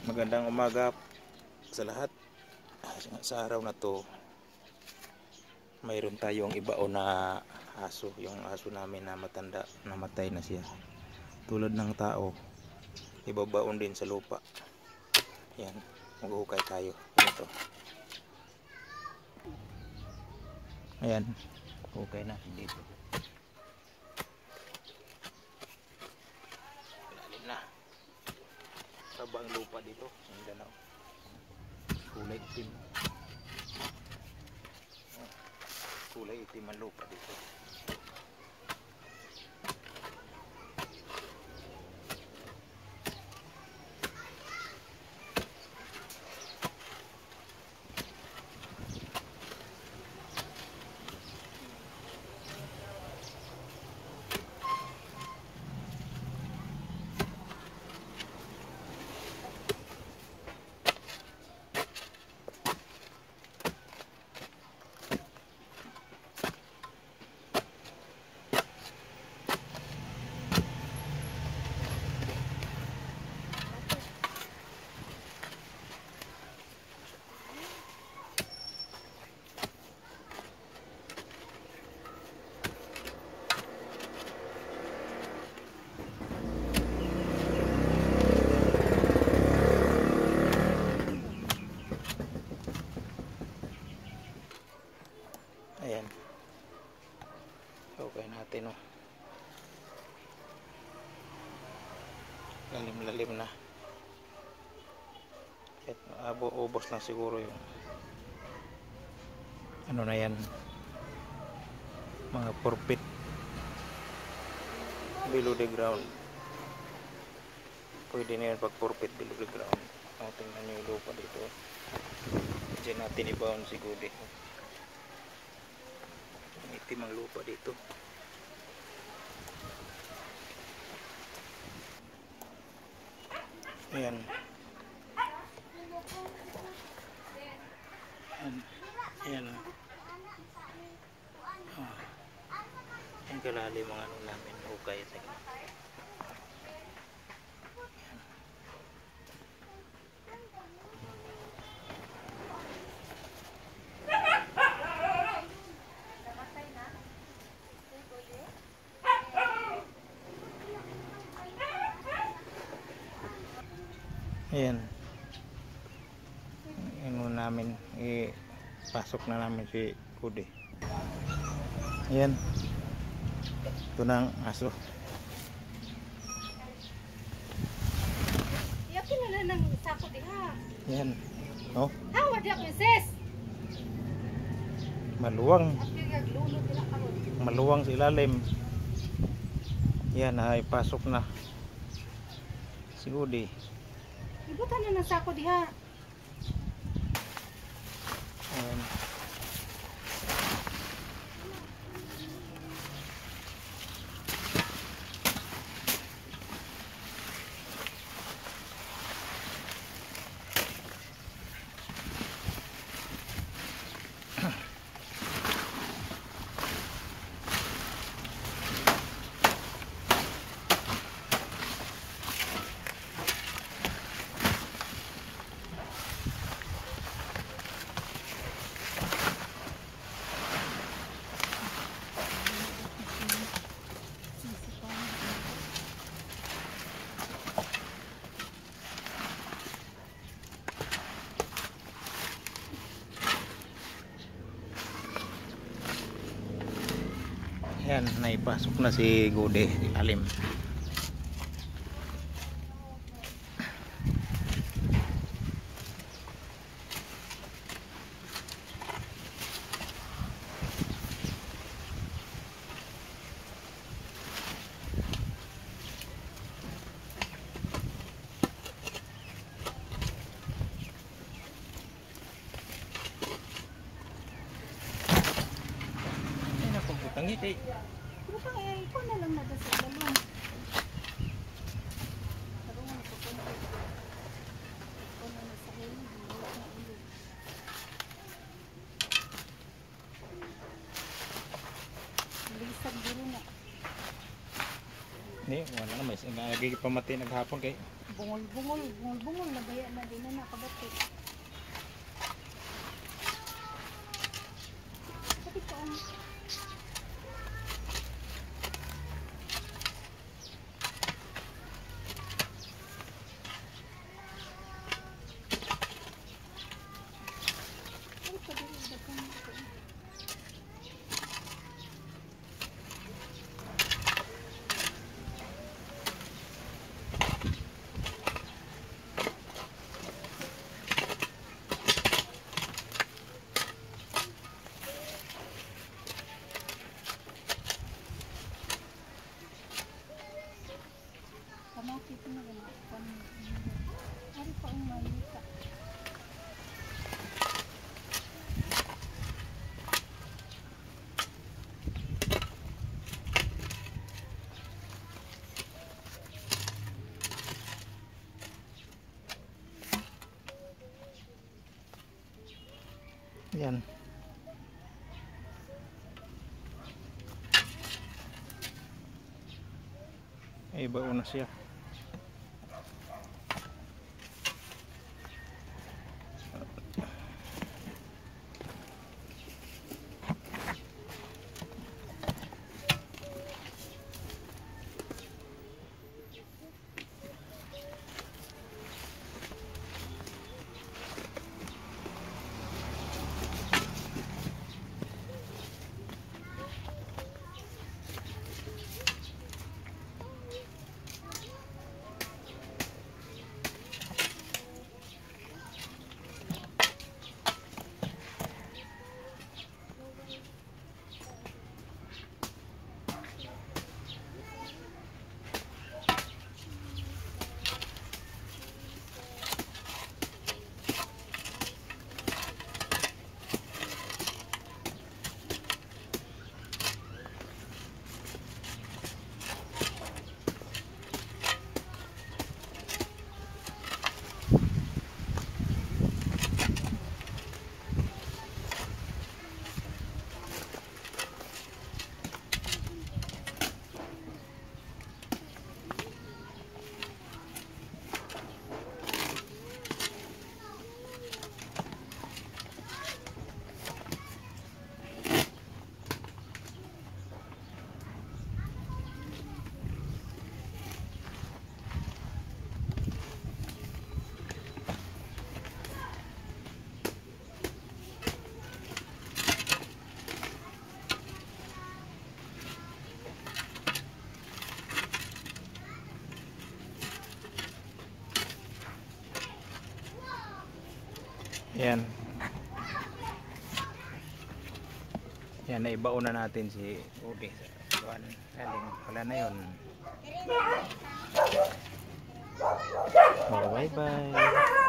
Magandang umaga sa lahat. Sa araw na to, mayroon tayong ibaon na aso. Yung aso namin na matanda, namatay na siya. Tulad ng tao, ibabaon din sa lupa. Yan, mag-uhukay tayo. Ito. Ayan, hukay natin dito. Lalim na. Sabang lupa dito, ang ganaw. Kulay itim. Kulay itim ang lupa dito. Ayan. Okay natin, oh. Lalim-lalim na. At ubos na siguro yung ano na yan, mga purpit below the ground. Pwede na yan pag purpit below the ground. Tingnan nyo yung lupa dito. Diyan natin ibaon si GOODIE. Itim ang lupa dito. Ayan. Ayan. Oh. Ang kalalim ang ano namin. Okay. Ayan. Ano namin, ipasok na namin si GOODIE. Ayan. Ito na ang aso. Yakin na lang ng sako diha. Ayan. Oh. Hawad ya princess. Maluwang. Maluwang sa ilalim. Ayan, ipasok na si GOODIE. Ibutan na ng sako diha. Ayan. Ayan, naipasok na si GOODIE ilalim. Ayan na, pagputang ngiti. Butang ay ko na lang nada sa dalon. Tarungan ko ko na. Ko na sa hili. Lisag dito na. Hindi, wala na. May nagigipamati naghapon kay Bungol na baya na din na nakabati. Pati pa ang kamaki na ganapan. Ari pa ang malita. Yan. Ay, bao na siya. Yan. Yan, naibao na natin si Udi. Wala na yun. Oh, bye bye.